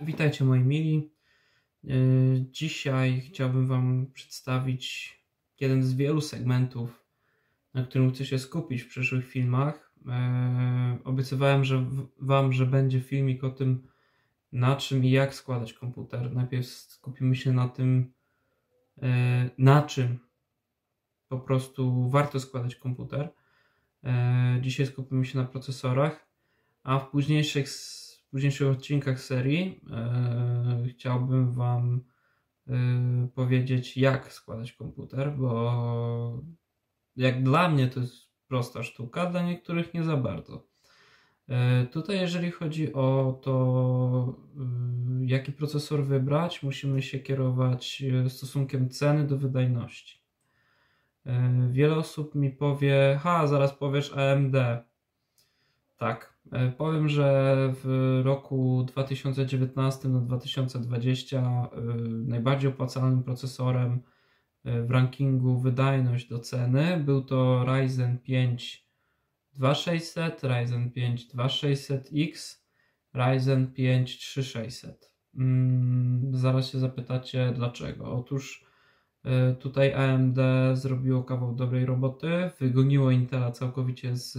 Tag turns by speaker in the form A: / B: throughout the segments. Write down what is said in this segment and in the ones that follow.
A: Witajcie moi mili. Dzisiaj chciałbym Wam przedstawić jeden z wielu segmentów, na którym chcę się skupić w przyszłych filmach. Obiecywałem Wam, że będzie filmik o tym, na czym i jak składać komputer. Najpierw skupimy się na tym, na czym po prostu warto składać komputer. Dzisiaj skupimy się na procesorach, a w późniejszych odcinkach serii chciałbym Wam powiedzieć, jak składać komputer, bo jak dla mnie to jest prosta sztuka, dla niektórych nie za bardzo. Tutaj jeżeli chodzi o to, jaki procesor wybrać, musimy się kierować stosunkiem ceny do wydajności. Wiele osób mi powie, zaraz powiesz AMD. Tak, powiem, że w roku 2019 na 2020 najbardziej opłacalnym procesorem w rankingu wydajność do ceny był to Ryzen 5 2600, Ryzen 5 2600X, Ryzen 5 3600. Zaraz się zapytacie dlaczego. Otóż tutaj AMD zrobiło kawał dobrej roboty, wygoniło Intela całkowicie z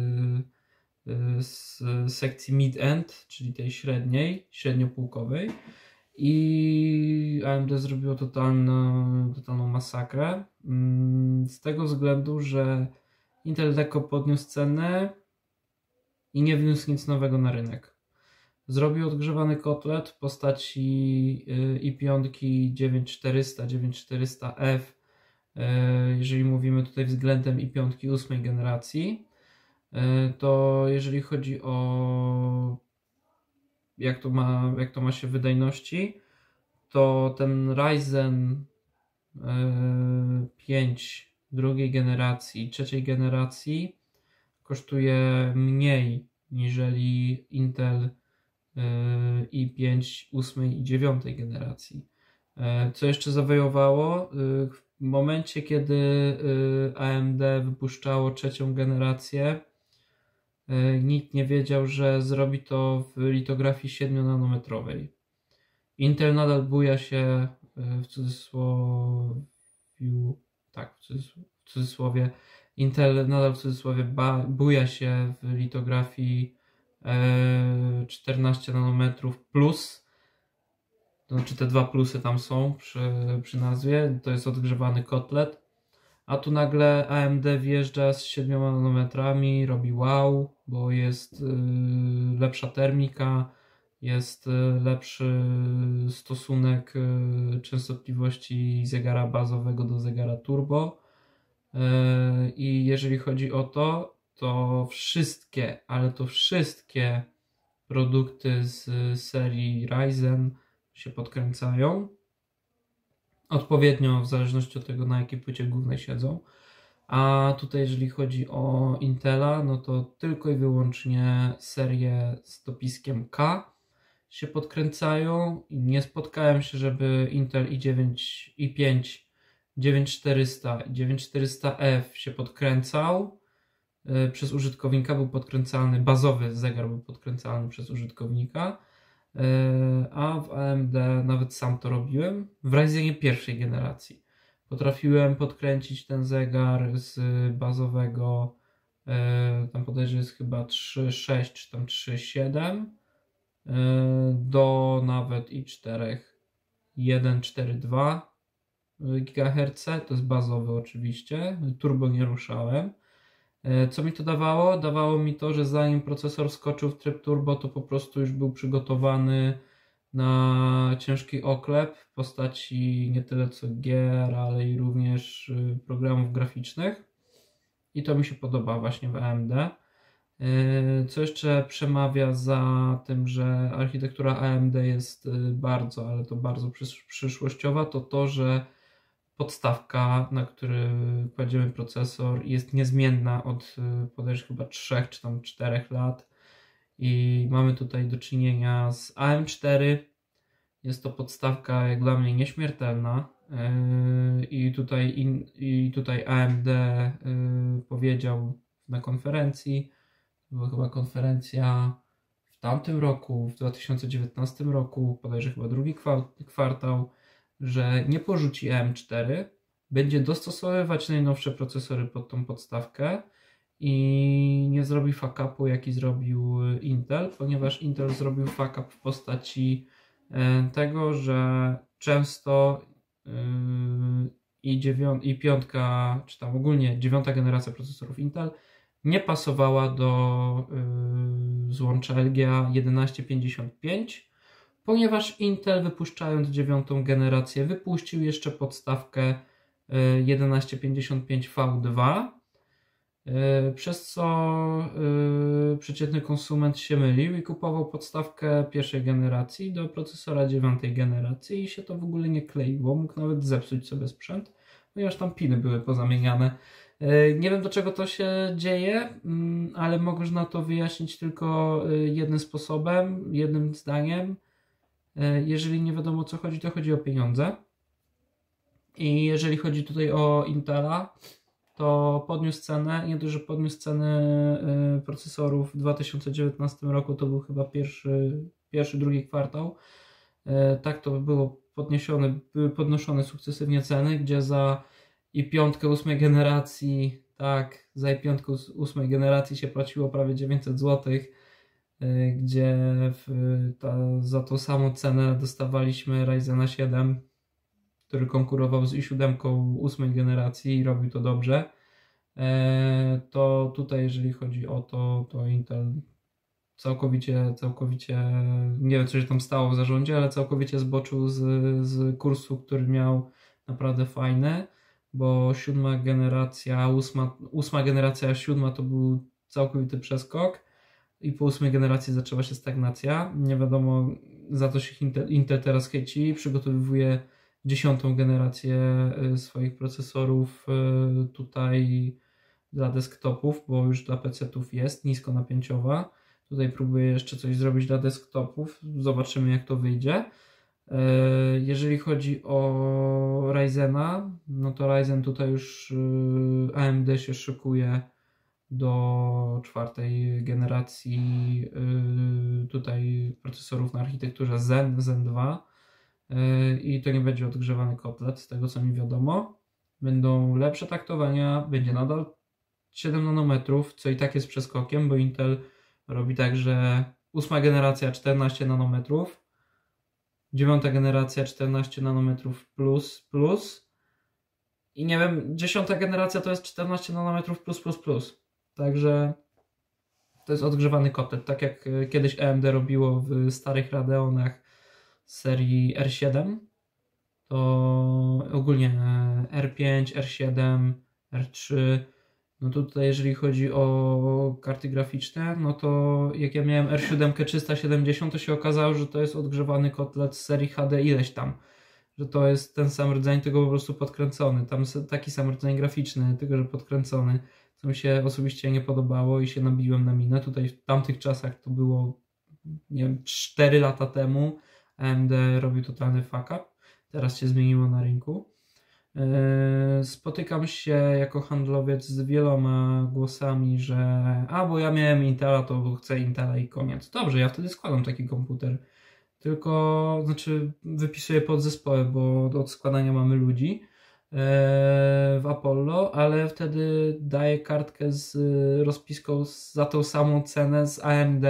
A: sekcji mid-end, czyli tej średniopółkowej, i AMD zrobiło totalną masakrę z tego względu, że Intel lekko podniósł cenę i nie wniósł nic nowego na rynek. Zrobił odgrzewany kotlet w postaci i5 9400, 9400F, jeżeli mówimy tutaj względem i5 8 generacji. To jeżeli chodzi o jak to ma się w wydajności, to ten Ryzen 5 drugiej generacji, trzeciej generacji kosztuje mniej niżeli Intel i5 8 i 9 generacji. Co jeszcze zawojowało? W momencie, kiedy AMD wypuszczało trzecią generację, nikt nie wiedział, że zrobi to w litografii 7-nanometrowej. Intel nadal buja się w cudzysłowie, Intel nadal w cudzysłowie buja się w litografii 14 nanometrów plus. To znaczy te dwa plusy tam są przy nazwie, to jest odgrzewany kotlet. A tu nagle AMD wjeżdża z 7 nanometrami, robi wow, bo jest lepsza termika, jest lepszy stosunek częstotliwości zegara bazowego do zegara turbo. I jeżeli chodzi o to wszystkie produkty z serii Ryzen się podkręcają. Odpowiednio w zależności od tego, na jakiej płycie głównej siedzą. A tutaj jeżeli chodzi o Intela, no to tylko i wyłącznie serie z dopiskiem K się podkręcają i nie spotkałem się, żeby Intel i5 9400 i 9400F się podkręcał przez użytkownika, był podkręcany, bazowy zegar był podkręcany przez użytkownika. A w AMD nawet sam to robiłem w Ryzenie pierwszej generacji. Potrafiłem podkręcić ten zegar z bazowego, tam podejrzewam jest chyba 3.6 czy tam 3.7 do nawet i4 1.4.2 GHz, to jest bazowy oczywiście, turbo nie ruszałem. Co mi to dawało? Dawało mi to, że zanim procesor skoczył w tryb turbo, to po prostu już był przygotowany na ciężki oklep w postaci nie tyle co gier, ale i również programów graficznych. I to mi się podoba właśnie w AMD. Co jeszcze przemawia za tym, że architektura AMD jest ale to bardzo przyszłościowa, to to, że podstawka, na który kładziemy procesor, jest niezmienna od podejrzewam chyba 3 czy tam 4 lat i mamy tutaj do czynienia z AM4. Jest to podstawka jak dla mnie nieśmiertelna i tutaj AMD powiedział na konferencji, była chyba konferencja w tamtym roku, w 2019 roku, bodajże chyba drugi kwartał, że nie porzuci M4, będzie dostosowywać najnowsze procesory pod tą podstawkę i nie zrobi fuck-upu, jaki zrobił Intel, ponieważ Intel zrobił fuck-up w postaci tego, że często i piątka, czy tam ogólnie 9. generacja procesorów Intel nie pasowała do złącza LGA 1155, ponieważ Intel, wypuszczając 9. generację, wypuścił jeszcze podstawkę 1155V2, przez co przeciętny konsument się mylił i kupował podstawkę pierwszej generacji do procesora 9. generacji i się to w ogóle nie kleiło, mógł nawet zepsuć sobie sprzęt, ponieważ tam piny były pozamieniane. Nie wiem, do czego to się dzieje, ale można to wyjaśnić tylko jednym sposobem, jednym zdaniem. Jeżeli nie wiadomo, o co chodzi, to chodzi o pieniądze. I jeżeli chodzi tutaj o Intela, to podniósł cenę, nie dość, że podniósł cenę procesorów w 2019 roku, to był chyba drugi kwartał. Tak to było były podnoszone sukcesywnie ceny, gdzie za i5 8 generacji, tak, za i5 8 generacji się płaciło prawie 900 zł, gdzie za tą samą cenę dostawaliśmy Ryzena 7, który konkurował z i7 8 generacji i robił to dobrze. To tutaj, jeżeli chodzi o to Intel całkowicie, nie wiem, co się tam stało w zarządzie, ale całkowicie zboczył z kursu, który miał naprawdę fajny, bo 7. generacja, 8 generacja, 7 to był całkowity przeskok i po 8 generacji zaczęła się stagnacja. Nie wiadomo, za to się Intel teraz chwyci, przygotowuje 10. generację swoich procesorów tutaj dla desktopów, bo już dla PC-ów jest niskonapięciowa. Tutaj próbuję jeszcze coś zrobić dla desktopów. Zobaczymy, jak to wyjdzie. Jeżeli chodzi o Ryzena, no to Ryzen tutaj już AMD się szykuje do 4. generacji tutaj procesorów na architekturze Zen 2 i to nie będzie odgrzewany kotlet, z tego co mi wiadomo. Będą lepsze taktowania, będzie nadal 7 nanometrów, co i tak jest przeskokiem, bo Intel robi tak, że 8 generacja 14 nanometrów, 9. generacja 14 nanometrów plus i nie wiem, 10. generacja to jest 14 nanometrów plus. Także to jest odgrzewany kotlet, tak jak kiedyś AMD robiło w starych Radeonach serii R7, to ogólnie R5, R7, R3, no to tutaj jeżeli chodzi o karty graficzne, no to jak ja miałem R7 370, to się okazało, że to jest odgrzewany kotlet z serii HD ileś tam, że to jest ten sam rdzeń, tylko po prostu podkręcony, tam taki sam rdzeń graficzny, tylko że podkręcony, co mi się osobiście nie podobało i się nabiłem na minę. Tutaj w tamtych czasach to było, nie wiem, 4 lata temu AMD robił totalny fuck up, teraz się zmieniło na rynku. Spotykam się jako handlowiec z wieloma głosami, że bo ja miałem Intela, to chcę Intela i koniec. Dobrze, ja wtedy składam taki komputer, tylko wypisuję podzespoły, bo od składania mamy ludzi w Apollo, ale wtedy daję kartkę z rozpiską za tą samą cenę z AMD.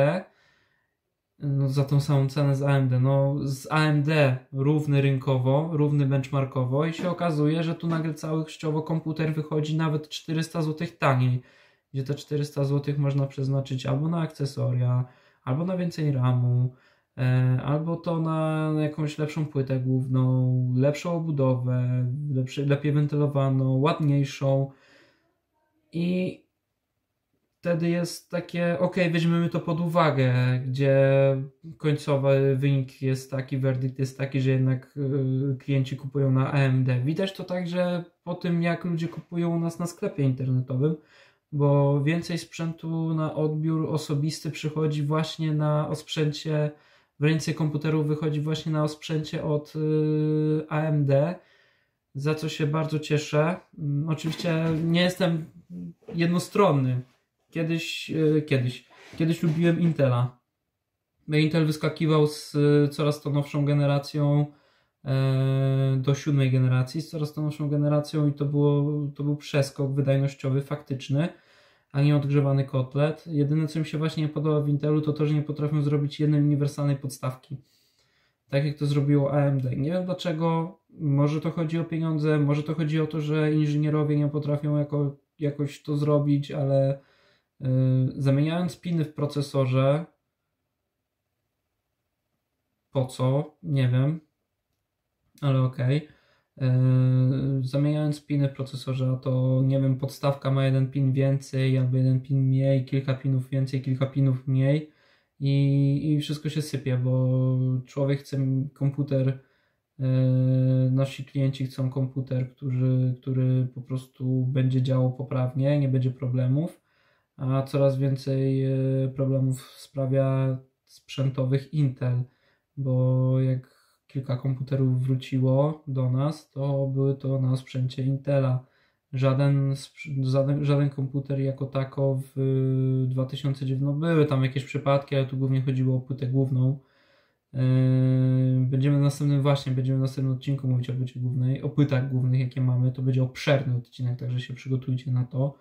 A: No, za tą samą cenę z AMD. No, z AMD równy rynkowo, równy benchmarkowo i się okazuje, że tu nagle całościowo komputer wychodzi nawet 400 zł taniej, gdzie te 400 zł można przeznaczyć albo na akcesoria, albo na więcej RAMu, albo to na jakąś lepszą płytę główną, lepszą obudowę, lepiej wentylowaną, ładniejszą i wtedy jest takie, weźmiemy to pod uwagę, gdzie końcowy wynik jest taki, werdykt jest taki, że jednak klienci kupują na AMD. Widać to także po tym, jak ludzie kupują u nas na sklepie internetowym, bo więcej sprzętu na odbiór osobisty przychodzi właśnie na osprzęcie, więcej komputerów wychodzi właśnie na osprzęcie od AMD, za co się bardzo cieszę. Oczywiście nie jestem jednostronny. Kiedyś lubiłem Intela. Intel wyskakiwał z coraz to nowszą generacją do 7. generacji, z coraz to nowszą generacją i to był przeskok wydajnościowy faktyczny, a nie odgrzewany kotlet. Jedyne, co mi się właśnie nie podoba w Intelu, to to, że nie potrafią zrobić jednej uniwersalnej podstawki. Tak jak to zrobiło AMD. Nie wiem dlaczego, może to chodzi o pieniądze, może to chodzi o to, że inżynierowie nie potrafią jakoś to zrobić, ale zamieniając piny w procesorze, po co? Nie wiem, ale okej. Zamieniając piny w procesorze, a to nie wiem, podstawka ma jeden pin więcej albo jeden pin mniej, kilka pinów więcej, kilka pinów mniej i wszystko się sypie, bo człowiek chce komputer, nasi klienci chcą komputer, który po prostu będzie działał poprawnie, nie będzie problemów, a coraz więcej problemów sprawia sprzętowych Intel, bo jak kilka komputerów wróciło do nas, to były to na sprzęcie Intela. Żaden komputer jako tako w 2009, no były tam jakieś przypadki, ale tu głównie chodziło o płytę główną. Będziemy w następnym odcinku mówić o płycie głównej, o płytach głównych, jakie mamy. To będzie obszerny odcinek, także się przygotujcie na to.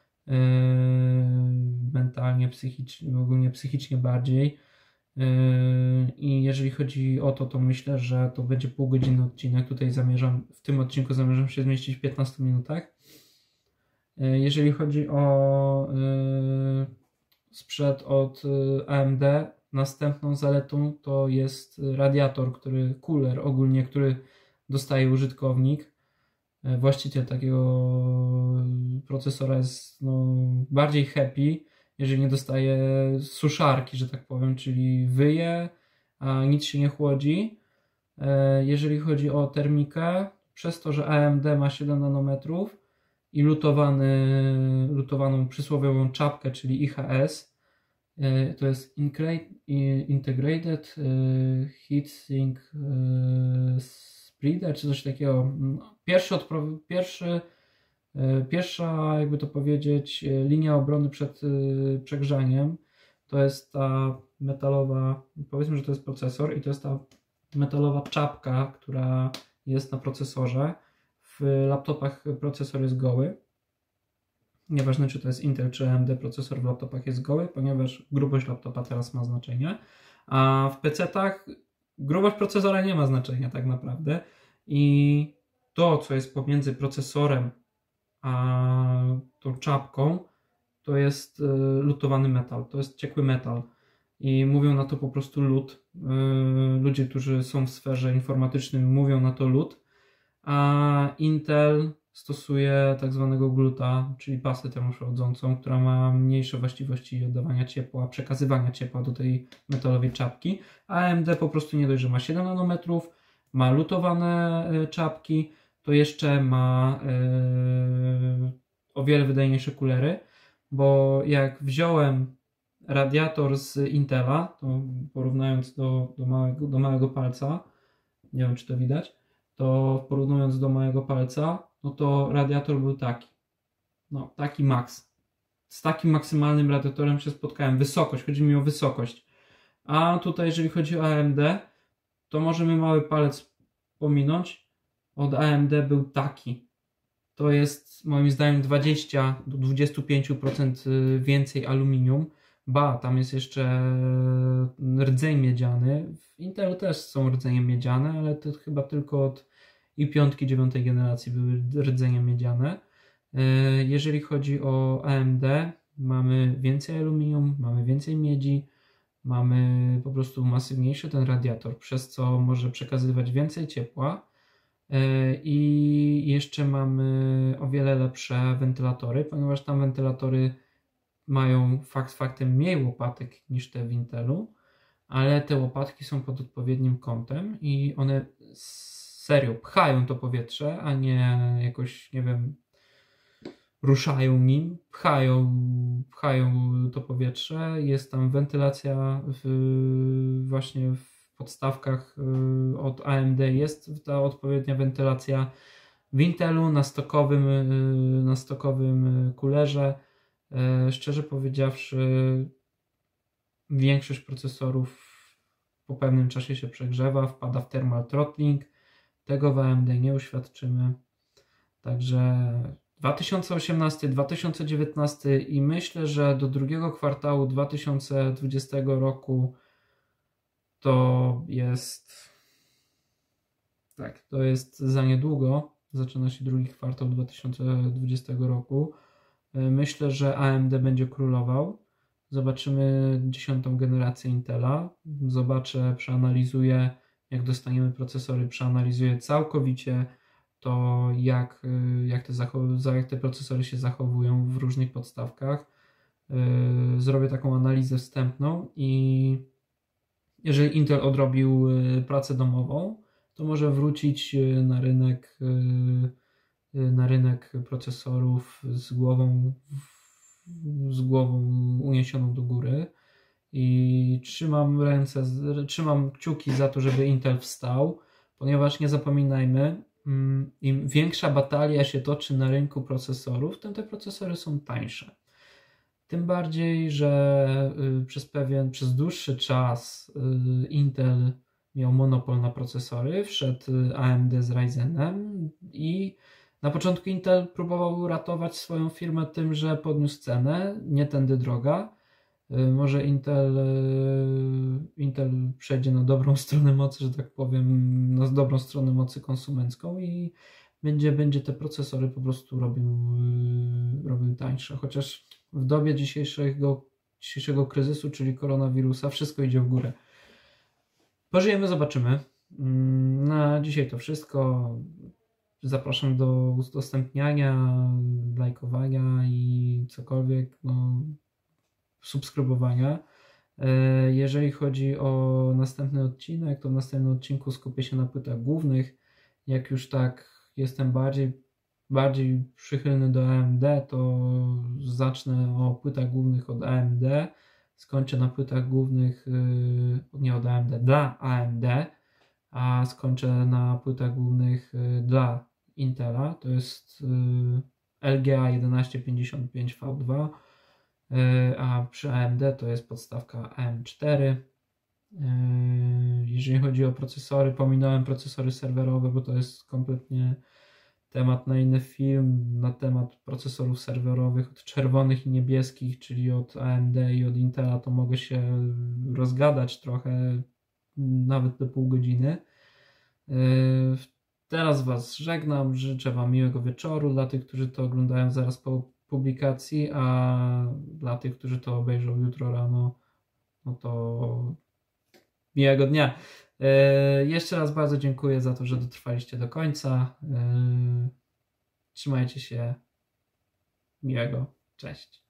A: Mentalnie, psychicznie, ogólnie psychicznie bardziej. I jeżeli chodzi o to, to myślę, że to będzie półgodzinny odcinek. W tym odcinku zamierzam się zmieścić w 15 minutach. Jeżeli chodzi o sprzęt od AMD, następną zaletą to jest radiator, cooler ogólnie, który dostaje użytkownik. Właściciel takiego procesora jest bardziej happy, jeżeli nie dostaje suszarki, że tak powiem, czyli wyje, a nic się nie chłodzi. Jeżeli chodzi o termikę, przez to, że AMD ma 7 nanometrów i lutowaną przysłowiową czapkę, czyli IHS, to jest Integrated Heatsink Spreader, czy coś takiego. Pierwsza, jakby to powiedzieć, linia obrony przed przegrzaniem to jest ta metalowa, powiedzmy, że to jest procesor i to jest ta metalowa czapka, która jest na procesorze. W laptopach procesor jest goły. Nieważne, czy to jest Intel czy AMD, procesor w laptopach jest goły, ponieważ grubość laptopa teraz ma znaczenie, a w PC-tach grubość procesora nie ma znaczenia tak naprawdę i to, co jest pomiędzy procesorem a tą czapką, to jest lutowany metal, to jest ciekły metal i mówią na to po prostu lut. Ludzie, którzy są w sferze informatycznej, mówią na to lut, a Intel stosuje tak zwanego gluta, czyli pasę termochłodzącą, która ma mniejsze właściwości oddawania ciepła, przekazywania ciepła do tej metalowej czapki. AMD po prostu nie dość, że ma 7 nanometrów, ma lutowane czapki, to jeszcze ma o wiele wydajniejsze kulery, bo jak wziąłem radiator z Intela, to porównując do małego palca, nie wiem, czy to widać, to porównując do małego palca, no to radiator był taki. No, taki max. Z takim maksymalnym radiatorem się spotkałem. Chodzi mi o wysokość. A tutaj, jeżeli chodzi o AMD, to możemy mały palec pominąć. Od AMD był taki. To jest moim zdaniem 20 do 25% więcej aluminium. Tam jest jeszcze rdzeń miedziany. W Intelu też są rdzenie miedziane, ale to chyba tylko od i5 9 generacji były rdzenie miedziane. Jeżeli chodzi o AMD, mamy więcej aluminium, mamy więcej miedzi, mamy po prostu masywniejszy ten radiator, przez co może przekazywać więcej ciepła i jeszcze mamy o wiele lepsze wentylatory, ponieważ tam wentylatory mają faktem mniej łopatek niż te w Intelu, ale te łopatki są pod odpowiednim kątem i one serio pchają to powietrze, a nie jakoś, nie wiem, ruszają nim, pchają to powietrze. Jest tam wentylacja właśnie w podstawkach od AMD, jest ta odpowiednia wentylacja. W Intelu na stokowym kulerze, szczerze powiedziawszy, większość procesorów po pewnym czasie się przegrzewa, wpada w thermal throttling. Tego w AMD nie uświadczymy. Także 2018, 2019 i myślę, że do drugiego kwartału 2020 roku to jest za niedługo. Zaczyna się drugi kwartał 2020 roku. Myślę, że AMD będzie królował. Zobaczymy 10. generację Intela. Przeanalizuję, jak dostaniemy procesory, przeanalizuję całkowicie to, jak te procesory się zachowują w różnych podstawkach. Zrobię taką analizę wstępną i jeżeli Intel odrobił pracę domową, to może wrócić na rynek procesorów z głową uniesioną do góry i trzymam kciuki za to, żeby Intel wstał, ponieważ nie zapominajmy, im większa batalia się toczy na rynku procesorów, tym te procesory są tańsze. Tym bardziej, że przez dłuższy czas Intel miał monopol na procesory, wszedł AMD z Ryzenem i na początku Intel próbował ratować swoją firmę tym, że podniósł cenę, nie tędy droga. Może Intel przejdzie na dobrą stronę mocy, że tak powiem, na dobrą stronę mocy konsumencką i będzie te procesory po prostu robił tańsze. Chociaż w dobie dzisiejszego kryzysu, czyli koronawirusa, wszystko idzie w górę. Pożyjemy, zobaczymy. Na dzisiaj to wszystko. Zapraszam do udostępniania, lajkowania i cokolwiek, subskrybowania. Jeżeli chodzi o następny odcinek, to w następnym odcinku skupię się na płytach głównych. Jak już tak jestem bardziej przychylny do AMD, to zacznę o płytach głównych od AMD. Skończę na płytach głównych nie od AMD, dla AMD, a skończę na płytach głównych dla Intela. To jest LGA 1155V2, a przy AMD to jest podstawka AM4. Jeżeli chodzi o procesory, pominąłem procesory serwerowe, bo to jest kompletnie temat na inny film, na temat procesorów serwerowych od czerwonych i niebieskich, czyli od AMD i od Intela, to mogę się rozgadać trochę, nawet do pół godziny. Teraz Was żegnam, życzę Wam miłego wieczoru dla tych, którzy to oglądają zaraz po publikacji, a dla tych, którzy to obejrzą jutro rano, no to miłego dnia. Jeszcze raz bardzo dziękuję za to, że dotrwaliście do końca. Trzymajcie się. Miłego. Cześć.